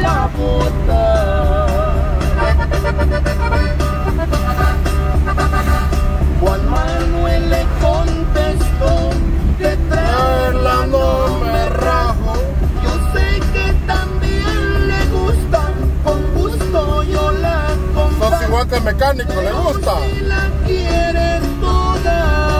la bota. Juan Manuel le contestó que traerla no me rajo. Yo sé que también le gusta, con gusto yo la compro. Sos igual que el mecánico, le gusta. Si la quieres toda,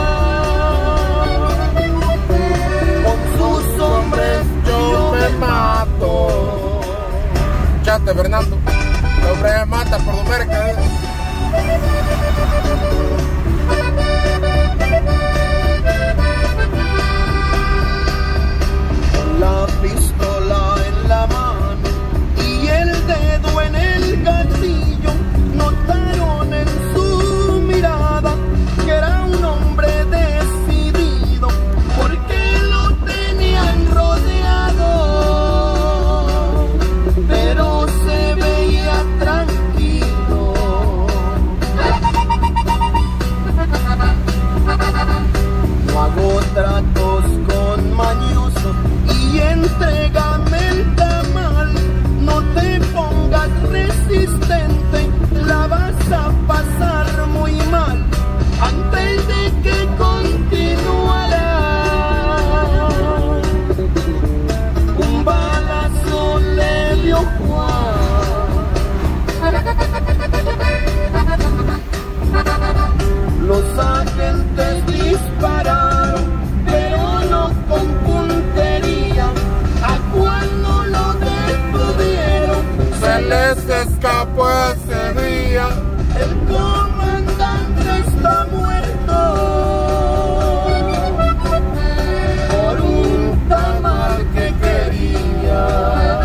con sus hombres yo me mato. Chate, Fernando. El hombre se mata por América. Con la pistola en la mano y el dedo en el gatillo, notaron en su mirada que era un hombre decidido, porque lo tenían rodeado, pero se veía tranquilo. No hago tratos con mañosos y entrégame el tamal. No te pongas resistente, la vas a pasar muy mal. Antes de que continuara, un balazo le dio Juan. Los agentes dispararon, pero no con puntería. A Juan no lo detuvieron, Se les escapó ese día. el comandante está muerto por un tamal que quería.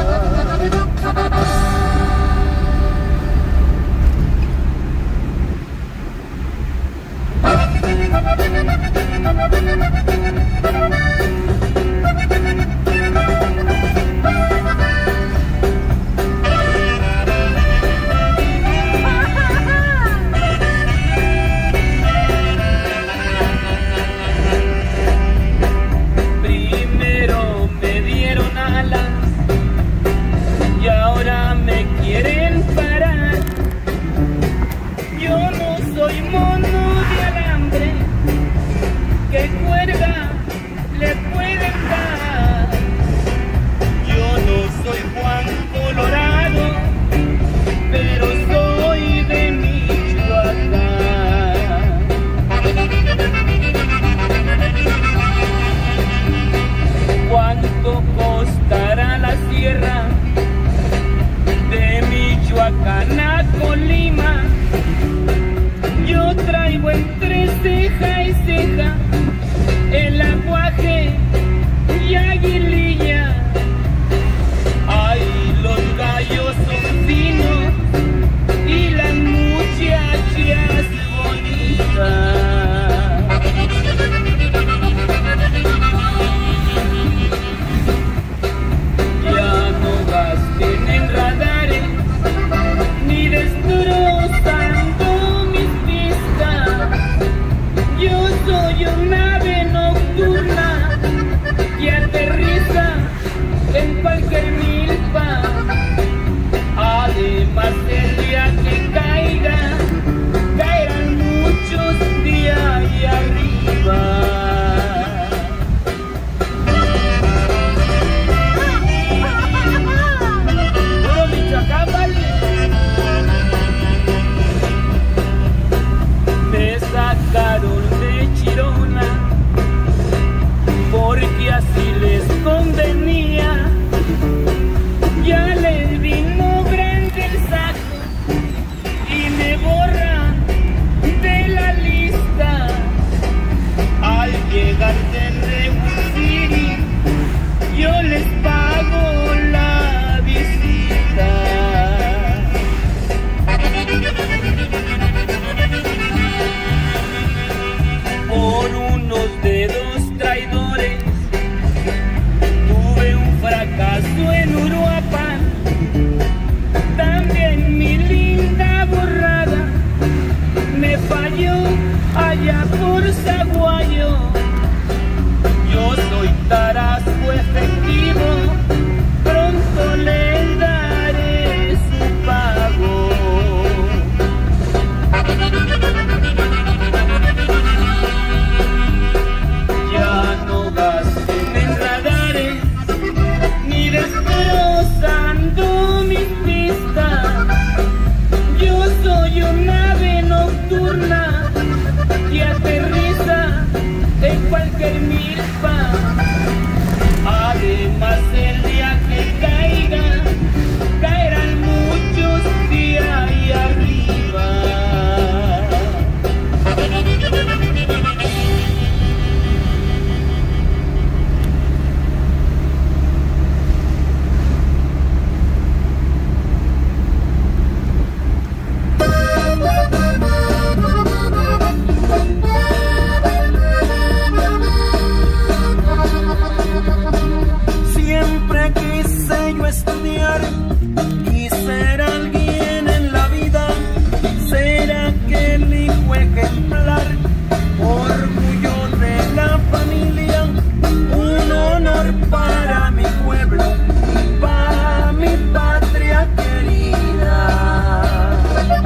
hablar y ser alguien en la vida. Ser aquel hijo ejemplar, orgullo de la familia, un honor para mi pueblo y para mi patria querida.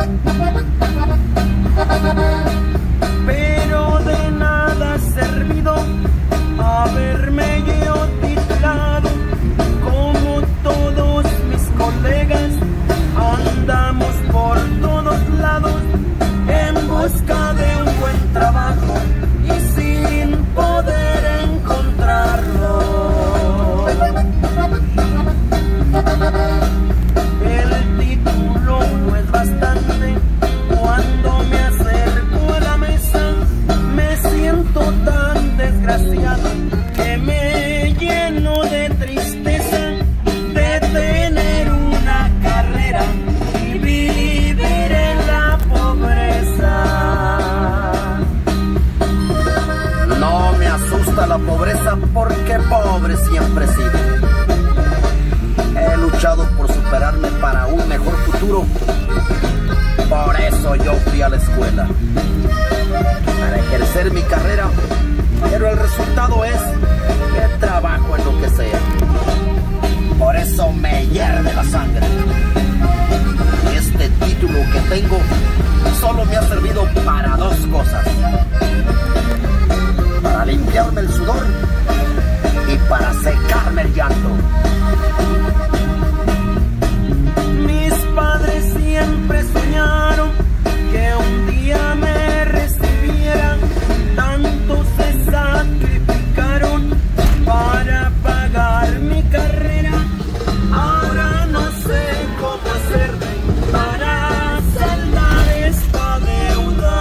Pero de nada ha servido haberme yo titulado. Como todos mis colegas, andamos por todos lados en busca de un buen trabajo y sin poder encontrarlo. El título no es bastante. Cuando me acerco a la mesa me siento tan desgraciado que me lleno de tristeza de tener una carrera y vivir en la pobreza. No me asusta la pobreza porque pobre siempre he sido. He luchado por superarme para un mejor futuro. Por eso yo fui a la escuela, para ejercer mi carrera, pero el resultado es que trabajo en lo que sea. Por eso me hierve la sangre. Y este título que tengo solo me ha servido para dos cosas: para limpiarme el sudor y para secarme el llanto. Mis padres siempre soñaron que un día me recibieran, tanto se sacrificaron para pagar mi carrera. Ahora no sé cómo hacer para saldar esta deuda.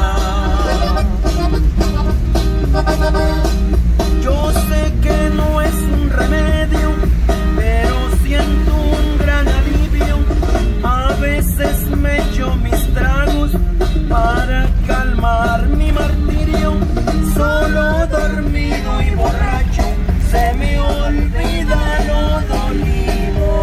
Yo sé que no es un remedio, pero siento un gran alivio. A veces me echo mis tragos para calmar mi martirio. Solo dormido y borracho se me olvida lo dolido.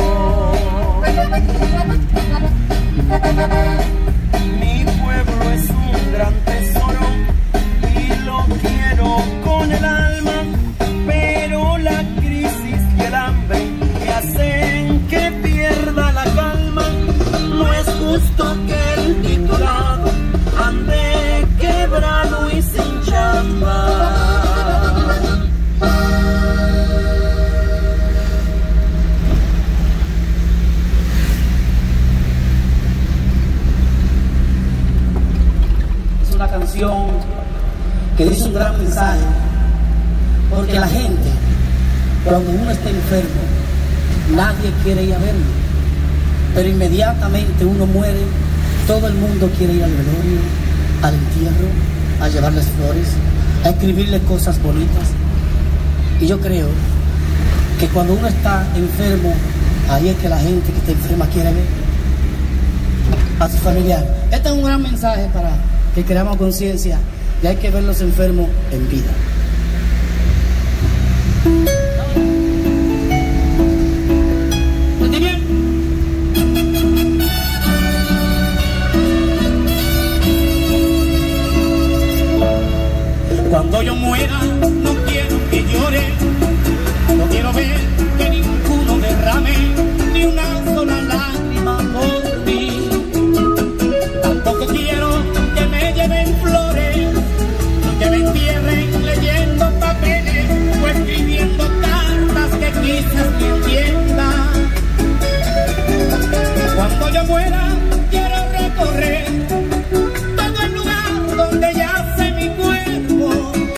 Mi pueblo es un gran tesoro y lo quiero con el alma, pero la crisis y el hambre me hacen que pierda la calma. No es justo que el titulado ande quebrado y sin chamba. Es una canción que dice un gran mensaje, porque la gente, cuando uno está enfermo, nadie quiere ir a verlo, pero inmediatamente uno muere, todo el mundo quiere ir al velorio, al entierro, a llevarles flores, a escribirle cosas bonitas. Y yo creo que cuando uno está enfermo, ahí es que la gente que está enferma quiere ver a su familiar. Este es un gran mensaje para que creamos conciencia y hay que ver los enfermos en vida.